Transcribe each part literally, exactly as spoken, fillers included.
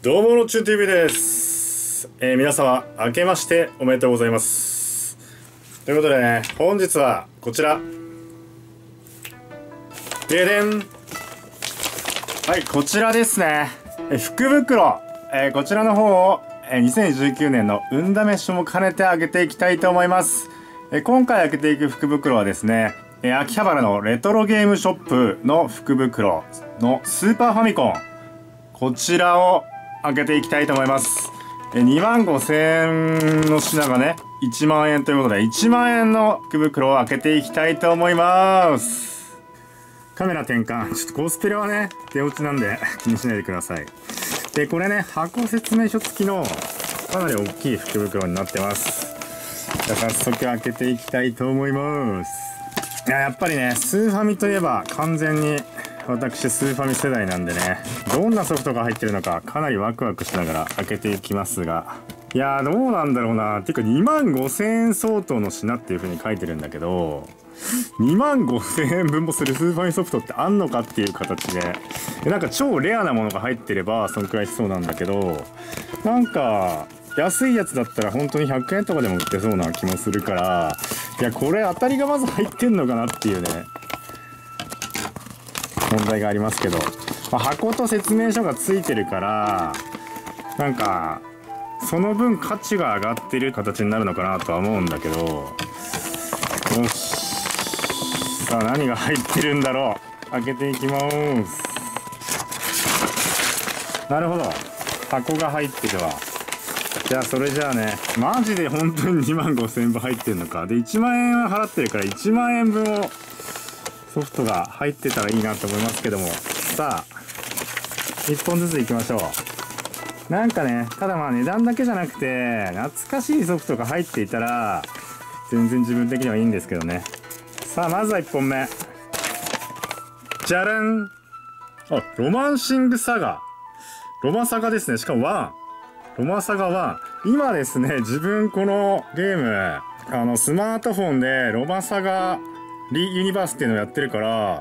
どうものちゅう ティーブイ です、えー、皆様明けましておめでとうございます。ということでね、本日はこちらででん、はい、こちらですね、え福袋、えー、こちらの方を、えー、にせんじゅうきゅうねんの運試しも兼ねてあげていきたいと思います。えー、今回開けていく福袋はですね、えー、秋葉原のレトロゲームショップの福袋のスーパーファミコン、こちらを開けていきたいと思います。えにまんごせんえんの品がねいちまんえんということで、いちまんえんの福袋を開けていきたいと思います。カメラ転換、ちょっとコスプレはね手落ちなんで気にしないでください。でこれね、箱説明書付きのかなり大きい福袋になってます。じゃあ早速開けていきたいと思います。いや、やっぱりね、スーファミといえば完全に私スーファミ世代なんでね、どんなソフトが入ってるのかかなりワクワクしながら開けていきますが、いやーどうなんだろうな。ていうかにまんごせんえん相当の品っていう風に書いてるんだけど、にまんごせんえんぶんもするスーファミソフトってあんのかっていう形で、なんか超レアなものが入ってればそんくらいしそうなんだけど、なんか安いやつだったら本当にひゃくえんとかでも売ってそうな気もするから、いやこれ当たりがまず入ってんのかなっていうね問題がありますけど、まあ、箱と説明書がついてるからなんかその分価値が上がってる形になるのかなとは思うんだけど、よし、さあ何が入ってるんだろう。開けていきます。なるほど、箱が入ってるわ。じゃあそれじゃあね、マジで本当ににまんごせんえんぶん入ってるのか。でいちまんえんは払ってるからいちまんえんぶんをソフトが入ってたらいいなと思いますけども、さあいっぽんずついきましょう。なんかね、ただまあ値段だけじゃなくて懐かしいソフトが入っていたら全然自分的にはいいんですけどね。さあまずはいっぽんめ、じゃらん。あ、ロマンシングサガ、ロマサガですね。しかもワン、ロマサガワン。今ですね、自分このゲームあのスマートフォンでロマサガリユニバースっていうのをやってるから、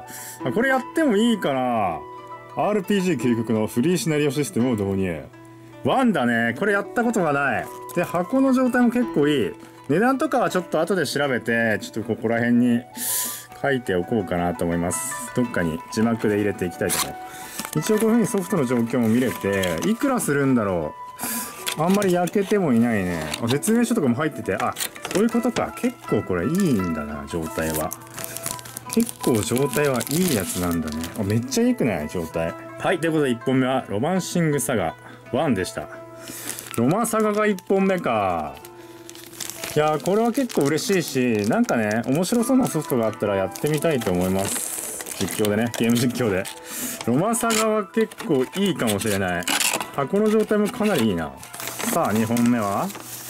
これやってもいいかな。 アールピージー 究極のフリーシナリオシステムを導入。ワンだね。これやったことがない。で箱の状態も結構いい。値段とかはちょっと後で調べてちょっとここら辺に書いておこうかなと思います。どっかに字幕で入れていきたいと思う。一応こういう風にソフトの状況も見れて、いくらするんだろう。あんまり焼けてもいないね。説明書とかも入ってて、あ、そういうことか。結構これいいんだな、状態は。結構状態はいいやつなんだね。あ、めっちゃいいくない状態。はい、ということでいっぽんめはロマンシングサガワンでした。ロマサガがいっぽんめか。いやーこれは結構嬉しいし、なんかね面白そうなソフトがあったらやってみたいと思います。実況でね、ゲーム実況で。ロマサガは結構いいかもしれない。箱の状態もかなりいいな。さあにほんめは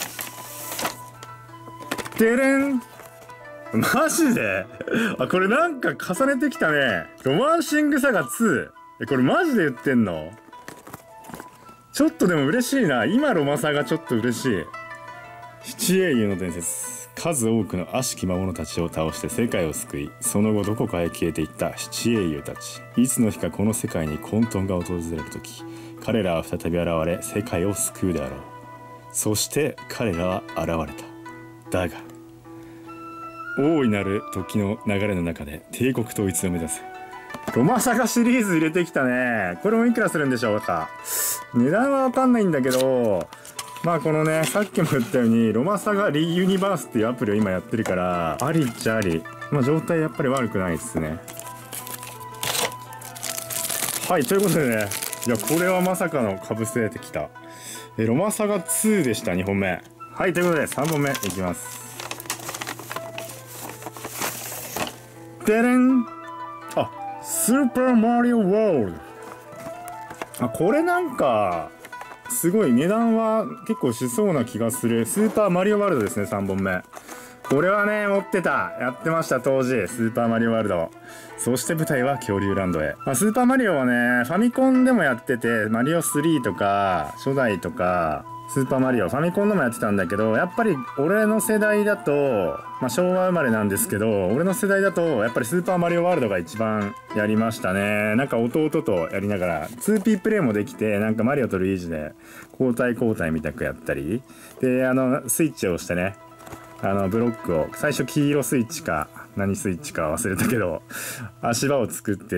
でれん。マジであ、これなんか重ねてきたね。ロマンシングサガツー。え、これマジで言ってんの？ちょっとでも嬉しいな。今ロマサガちょっと嬉しい。七英雄の伝説。数多くの悪しき魔物たちを倒して世界を救い、その後どこかへ消えていった七英雄たち。いつの日かこの世界に混沌が訪れる時、彼らは再び現れ世界を救うであろう。そして彼らは現れた。だが大いなる時の流れの中で帝国統一を目指す。ロマサガシリーズ入れてきたね。これもいくらするんでしょうか。値段はわかんないんだけど、まあこのね、さっきも言ったようにロマサガリユニバースっていうアプリを今やってるから、ありっちゃあり。まあ状態やっぱり悪くないですね。はい、ということでね、いやこれはまさかのかぶせてきた。えロマサガツーでした。にほんめ。はい、ということでさんぼんめいきます。でれん。あ、スーパーマリオワールド。あ、これなんかすごい値段は結構しそうな気がする。スーパーマリオワールドですね。さんぼんめ。 これはね、持ってた。やってました、当時。スーパーマリオワールド。そして舞台は恐竜ランドへ。まあ、スーパーマリオはね、ファミコンでもやってて、マリオスリーとか、初代とか、スーパーマリオ、ファミコンでもやってたんだけど、やっぱり俺の世代だと、まあ昭和生まれなんですけど、俺の世代だと、やっぱりスーパーマリオワールドが一番やりましたね。なんか弟とやりながら、ツーピー プレイもできて、なんかマリオとルイージで交代交代みたくやったり、で、あの、スイッチを押してね、あの、ブロックを、最初黄色スイッチか、何スイッチか忘れたけど、足場を作ってって、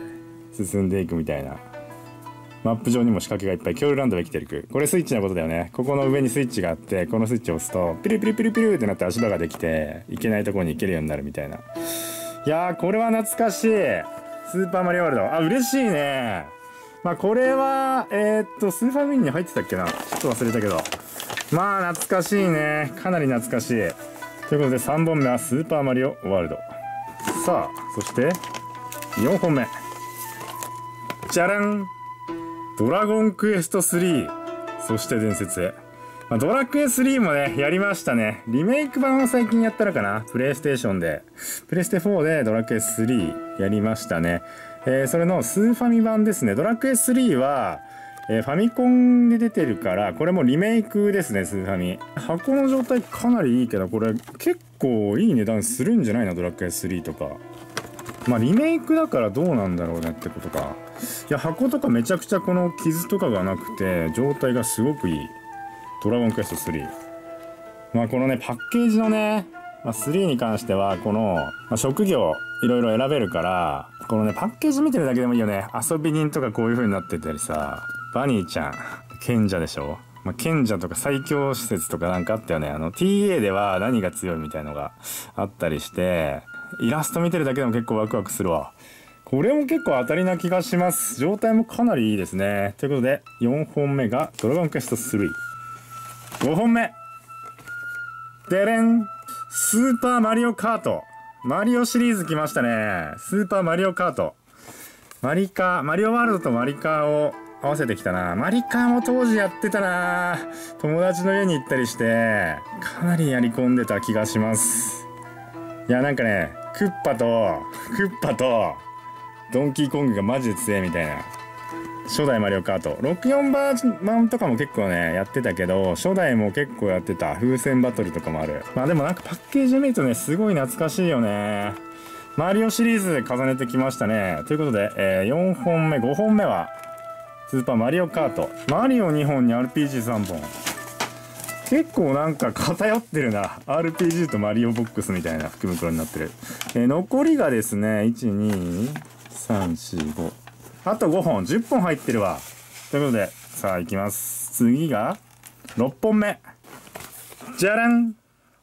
進んでいくみたいな。マップ上にも仕掛けがいっぱい、恐竜ランドで来てる。これスイッチのことだよね。ここの上にスイッチがあって、このスイッチを押すと、ピルピルピルピルってなって足場ができて、行けないところに行けるようになるみたいな。いやー、これは懐かしい。スーパーマリオワールド。あ、嬉しいね。まあ、これは、えー、っと、スーファミンに入ってたっけな。ちょっと忘れたけど。まあ、懐かしいね。かなり懐かしい。ということで、さんぼんめはスーパーマリオワールド。さあ、そして、よんほんめ。じゃらん。ドラゴンクエストスリー。そして伝説へ。まあ、ドラクエスリーもね、やりましたね。リメイク版を最近やったのかな。プレイステーションで。プレステフォーでドラクエスリーやりましたね。えー、それのスーファミ版ですね。ドラクエスリーは、えー、ファミコンで出てるから、これもリメイクですね、スーファミ。箱の状態かなりいいけど、これ結構いい値段するんじゃないの、ドラクエスリーとか。まあリメイクだからどうなんだろうねってことか。いや、箱とかめちゃくちゃこの傷とかがなくて、状態がすごくいい。ドラゴンクエストスリー。まあこのね、パッケージのね、まあ、スリーに関しては、この、まあ、職業いろいろ選べるから、このね、パッケージ見てるだけでもいいよね。遊び人とかこういう風になってたりさ、バニーちゃん、賢者でしょ。まあ、賢者とか最強施設とかなんかあったよね。あの ティーエー では何が強いみたいのがあったりして、イラスト見てるだけでも結構ワクワクするわ。これも結構当たりな気がします。状態もかなりいいですね。ということで、よんほんめがドラゴンクエストスリー。ごほんめ。でれん。スーパーマリオカート。マリオシリーズ来ましたね。スーパーマリオカート。マリカ、マリオワールドとマリカーを合わせてきたな。マリカーも当時やってたな。友達の家に行ったりして、かなりやり込んでた気がします。いや、なんかね、クッパと、クッパと、ドンキーコングがマジで強いみたいな。初代マリオカート。ろくじゅうよん版とかも結構ね、やってたけど、初代も結構やってた。風船バトルとかもある。まあでもなんかパッケージを見るとね、すごい懐かしいよね。マリオシリーズで重ねてきましたね。ということで、えー、よんほんめ、ごほんめは、スーパーマリオカート。マリオにほんに アールピージーさんぼん。結構なんか偏ってるな。アールピージー とマリオボックスみたいな福袋になってる。えー、残りがですね、いち、に、さん、よん、ご。あとごほん、じゅっぽん入ってるわ。ということで、さあ行きます。次が、ろっぽんめ。じゃらん。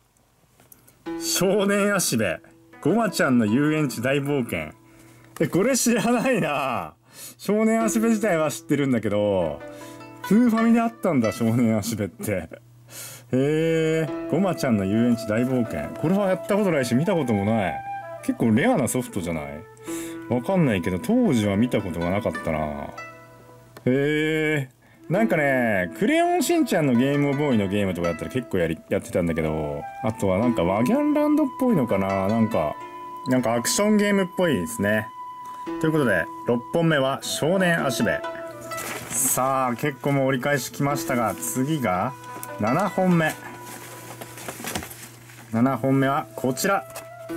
少年足部。ごまちゃんの遊園地大冒険。え、これ知らないな。少年足部自体は知ってるんだけど、スーファミであったんだ、少年足部って。へえ、ごまちゃんの遊園地大冒険。これはやったことないし、見たこともない。結構レアなソフトじゃない？わかんないけど、当時は見たことがなかったな。へえ。なんかね、クレヨンしんちゃんのゲームボーイのゲームとかやったら結構やり、やってたんだけど、あとはなんかワギャンランドっぽいのかな、なんか、なんかアクションゲームっぽいですね。ということで、ろっぽんめは少年足部。さあ、結構もう折り返しきましたが、次がななほんめ。ななほんめはこちら。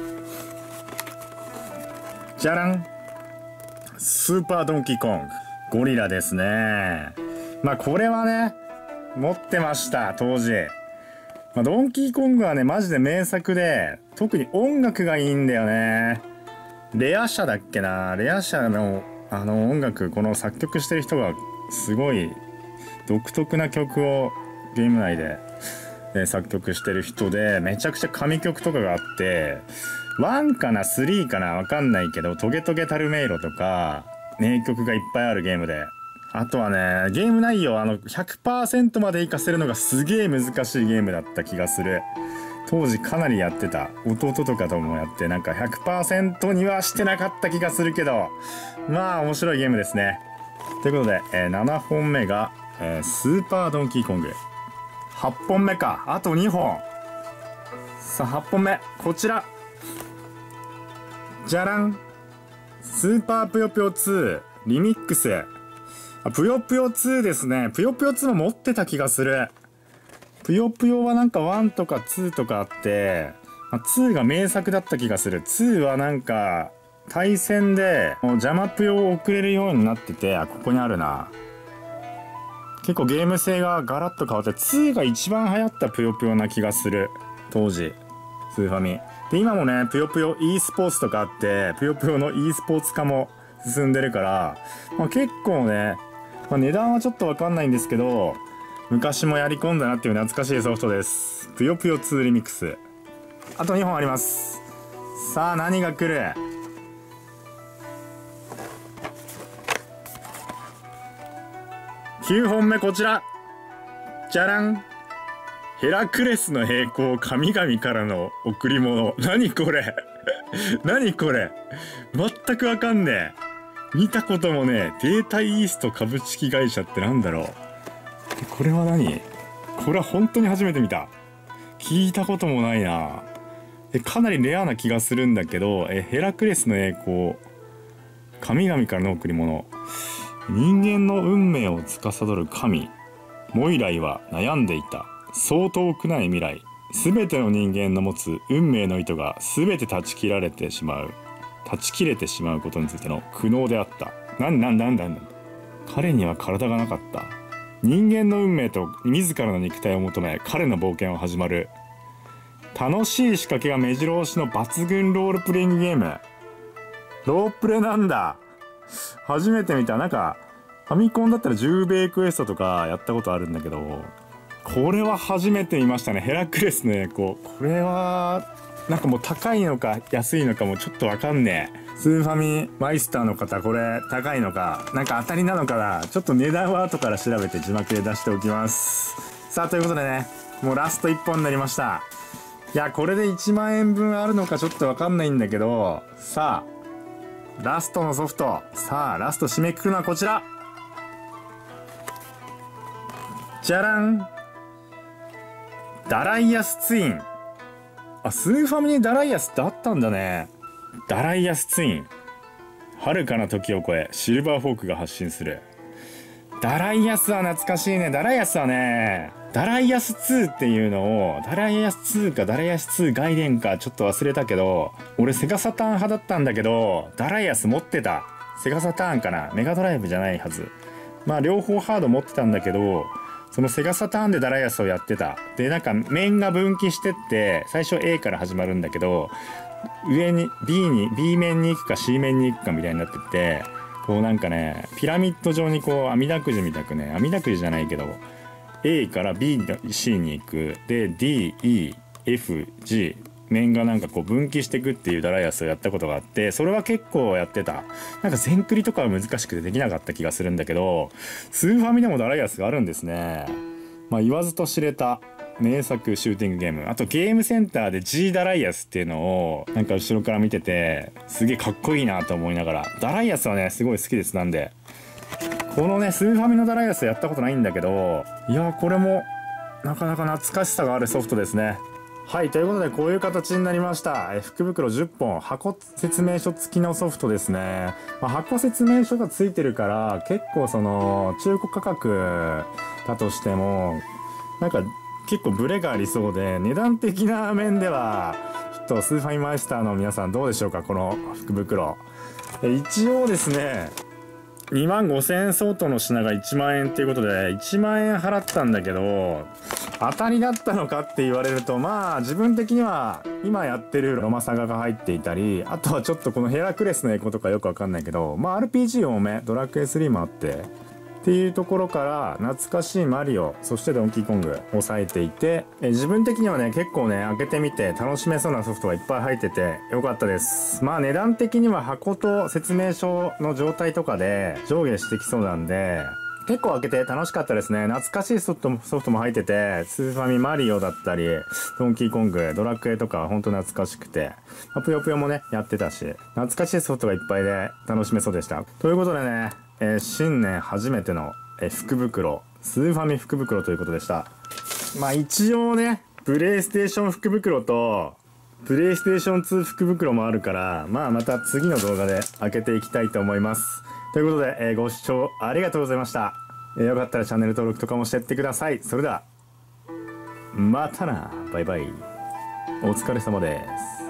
じゃらん。スーパードンキーコング。ゴリラですね。まあこれはね、持ってました、当時。まあ、ドンキーコングはね、マジで名作で、特に音楽がいいんだよね。レア社だっけな、レア社のあの音楽、この作曲してる人がすごい独特な曲をゲーム内で、えー、作曲してる人で、めちゃくちゃ神曲とかがあって、ワンかなスリーかなわかんないけど、トゲトゲタルメイロとか、名曲がいっぱいあるゲームで。あとはね、ゲーム内容、あの、ひゃくパーセント まで活かせるのがすげえ難しいゲームだった気がする。当時かなりやってた。弟とかともやって、なんか ひゃくパーセント にはしてなかった気がするけど、まあ面白いゲームですね。ということで、えー、ななほんめが、えー、スーパードンキーコング。はっぽんめか。あとにほん。 さあはっぽんめ、こちらじゃらん、スーパーぷよぷよツーリミックス。あ、ぷよぷよツーですね。ぷよぷよツーも持ってた気がする。ぷよぷよはなんかワンとかツーとかあって、まあ、ツーが名作だった気がする。ツーはなんか対戦でもう邪魔ぷよを送れるようになってて、あ、ここにあるな。結構ゲーム性がガラッと変わって、ツーが一番流行ったぷよぷよな気がする。当時スーファミで、今もねぷよぷよ e スポーツとかあって、ぷよぷよの e スポーツ化も進んでるから、まあ、結構ね、まあ、値段はちょっとわかんないんですけど、昔もやり込んだなっていう懐かしいソフトです。ぷよぷよツーリミックス。あとにほんあります。さあ何が来る。きゅうほんめ、こちらじゃらん、ヘラクレスの栄光、神々からの贈り物。何これ何これ、全くわかんねえ。見たこともねえ。データイースト株式会社ってなんだろう。これは何。これは本当に初めて見た。聞いたこともないな。え、かなりレアな気がするんだけど、え、ヘラクレスの栄光、神々からの贈り物。人間の運命を司る神モイライは悩んでいた。そう遠くない未来、すべての人間の持つ運命の糸がすべて断ち切られてしまう断ち切れてしまうことについての苦悩であった。なんなんなんなんなん。彼には体がなかった。人間の運命と自らの肉体を求め、彼の冒険は始まる。楽しい仕掛けが目白押しの抜群ロールプレイングゲーム。ロープレなんだ。初めて見た。なんかファミコンだったら十兵衛クエストとかやったことあるんだけど、これは初めて見ましたね。ヘラクレスの栄光。これはなんかもう高いのか安いのかもちょっとわかんねえ。スーファミマイスターの方、これ高いのかなんか当たりなのかな、ちょっと値段は後から調べて字幕で出しておきます。さあということでね、もうラストいっぽんになりました。いやこれでいちまんえんぶんあるのかちょっとわかんないんだけど、さあラストのソフト。さあラスト締めくくるのはこちらじゃらん、ダライアスツイン。あ、スーファミにダライアスってあったんだね。ダライアスツイン、遥かな時を超えシルバーフォークが発信する。ダライアスは懐かしいね。ダライアスはね、ダライアスツーっていうのを、ダライアスツーかダライアスツー外伝かちょっと忘れたけど、俺セガサターン派だったんだけど、ダライアス持ってた。セガサターンかな、メガドライブじゃないはず。まあ両方ハード持ってたんだけど、そのセガサターンでダライアスをやってた。でなんか面が分岐してって、最初 A から始まるんだけど、上に B に B 面に行くか C 面に行くかみたいになってって、こうなんかねピラミッド状にこう網だくじみたくね、網だくじじゃないけど A から B の C に行くで ディーイーエフジー 面がなんかこう分岐していくっていうダライアスをやったことがあって、それは結構やってた。なんか全クリとかは難しくてできなかった気がするんだけど、スーファミでもダライアスがあるんですね。まあ言わずと知れた名作シューティングゲーム。あとゲームセンターで G ダライアスっていうのをなんか後ろから見てて、すげえかっこいいなと思いながら、ダライアスはねすごい好きです。なんでこのねスーファミのダライアスやったことないんだけど、いやこれもなかなか懐かしさがあるソフトですね。はい、ということでこういう形になりました。え福袋じゅっぽん、箱説明書付きのソフトですね。まあ、箱説明書が付いてるから結構その中古価格だとしてもなんか結構ブレがありそうで、値段的な面ではちょっとスーファミマイスターの皆さんどうでしょうか。この福袋え一応ですねにまんごせんえん相当の品がいちまんえんっていうことでいちまんえん払ったんだけど、当たりだったのかって言われると、まあ自分的には今やってるロマサガが入っていたり、あとはちょっとこのヘラクレスのエコとかよくわかんないけど、まあ アールピージー 多め、ドラクエスリーもあってっていうところから懐かしいマリオ、そしてドンキーコング抑えていて、え自分的にはね結構ね開けてみて楽しめそうなソフトがいっぱい入っててよかったです。まあ値段的には箱と説明書の状態とかで上下してきそうなんで結構開けて楽しかったですね。懐かしいソフトもソフトも入ってて、スーファミマリオだったりドンキーコング、ドラクエとかほんと懐かしくて、まあ、ぷよぷよもねやってたし懐かしいソフトがいっぱいで楽しめそうでした。ということでね、えー、新年初めての、えー、福袋、スーファミ福袋ということでした。まあ一応ねプレイステーション福袋とプレイステーションツー福袋もあるから、まあまた次の動画で開けていきたいと思います。ということで、えー、ご視聴ありがとうございました。えー、よかったらチャンネル登録とかもしてってください。それではまたな。バイバイ。お疲れ様です。